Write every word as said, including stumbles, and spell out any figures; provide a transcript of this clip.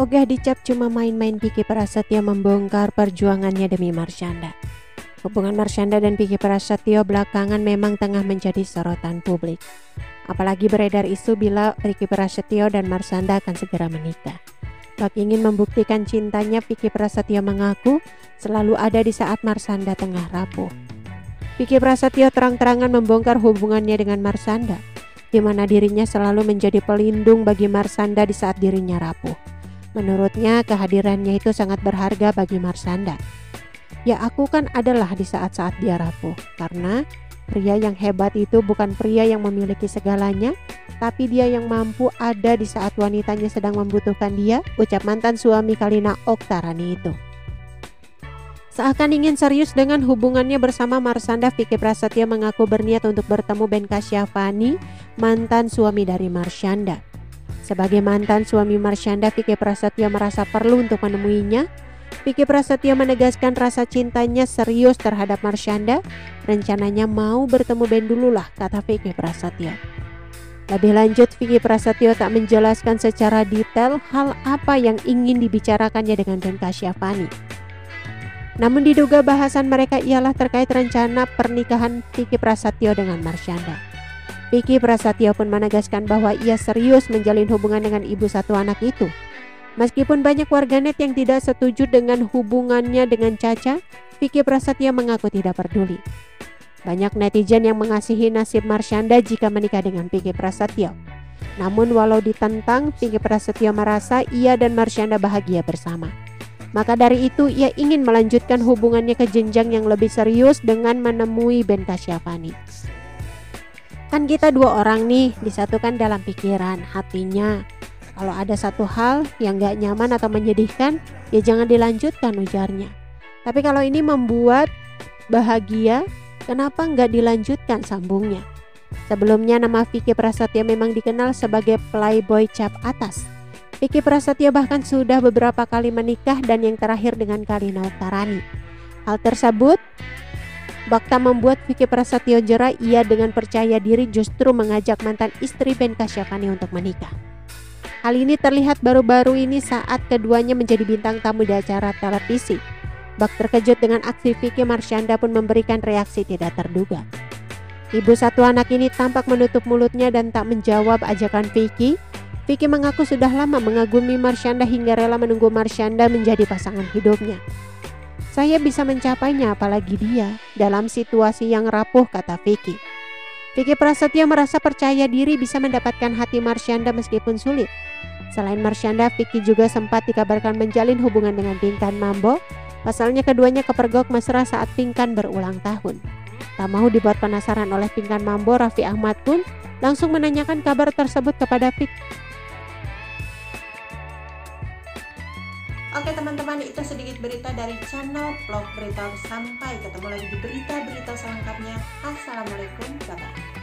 Ogah dicap cuma main-main, Vicky Prasetyo membongkar perjuangannya demi Marshanda. Hubungan Marshanda dan Vicky Prasetyo belakangan memang tengah menjadi sorotan publik. Apalagi beredar isu bila Vicky Prasetyo dan Marshanda akan segera menikah. Bak ingin membuktikan cintanya, Vicky Prasetyo mengaku selalu ada di saat Marshanda tengah rapuh. Vicky Prasetyo terang-terangan membongkar hubungannya dengan Marshanda, di mana dirinya selalu menjadi pelindung bagi Marshanda di saat dirinya rapuh. Menurutnya kehadirannya itu sangat berharga bagi Marshanda. Ya, aku kan adalah di saat-saat dia rapuh, karena pria yang hebat itu bukan pria yang memiliki segalanya, tapi dia yang mampu ada di saat wanitanya sedang membutuhkan dia, ucap mantan suami Kalina Oktarani itu. Seakan ingin serius dengan hubungannya bersama Marshanda, Vicky Prasetyo mengaku berniat untuk bertemu Ben Kasyafani, mantan suami dari Marshanda. Sebagai mantan suami Marshanda, Vicky Prasetyo merasa perlu untuk menemuinya. Vicky Prasetyo menegaskan rasa cintanya serius terhadap Marshanda. Rencananya mau bertemu Ben dulu lah, kata Vicky Prasetyo. Lebih lanjut, Vicky Prasetyo tak menjelaskan secara detail hal apa yang ingin dibicarakannya dengan Ben Kasyafani. Namun diduga bahasan mereka ialah terkait rencana pernikahan Vicky Prasetyo dengan Marshanda. Vicky Prasetyo pun menegaskan bahwa ia serius menjalin hubungan dengan ibu satu anak itu. Meskipun banyak warganet yang tidak setuju dengan hubungannya dengan Caca, Vicky Prasetyo mengaku tidak peduli. Banyak netizen yang mengasihi nasib Marshanda jika menikah dengan Vicky Prasetyo. Namun walau ditentang, Vicky Prasetyo merasa ia dan Marshanda bahagia bersama. Maka dari itu ia ingin melanjutkan hubungannya ke jenjang yang lebih serius dengan menemui Ben Kasyafani. Kan kita dua orang nih, disatukan dalam pikiran, hatinya. Kalau ada satu hal yang gak nyaman atau menyedihkan, ya jangan dilanjutkan, ujarnya. Tapi kalau ini membuat bahagia, kenapa gak dilanjutkan, sambungnya. Sebelumnya nama Vicky Prasetyo memang dikenal sebagai playboy cap atas. Vicky Prasetyo bahkan sudah beberapa kali menikah dan yang terakhir dengan Kalina Oktarani. Hal tersebut bakta membuat Vicky Prasetyo jera. Ia dengan percaya diri justru mengajak mantan istri Ben Kasyafani untuk menikah. Hal ini terlihat baru-baru ini saat keduanya menjadi bintang tamu di acara televisi. Bak terkejut dengan aksi Vicky, Marshanda pun memberikan reaksi tidak terduga. Ibu satu anak ini tampak menutup mulutnya dan tak menjawab ajakan Vicky. Vicky mengaku sudah lama mengagumi Marshanda hingga rela menunggu Marshanda menjadi pasangan hidupnya. Saya bisa mencapainya apalagi dia dalam situasi yang rapuh, kata Vicky. Vicky Prasetyo merasa percaya diri bisa mendapatkan hati Marshanda meskipun sulit. Selain Marshanda, Vicky juga sempat dikabarkan menjalin hubungan dengan Pinkan Mambo. Pasalnya keduanya kepergok mesra saat Pinkan berulang tahun. Tak mau dibuat penasaran oleh Pinkan Mambo, Raffi Ahmad pun langsung menanyakan kabar tersebut kepada Vicky. Oke teman-teman, itu sedikit berita dari channel Vlog Berita. Sampai ketemu lagi di berita-berita selengkapnya. Assalamualaikum, bye-bye.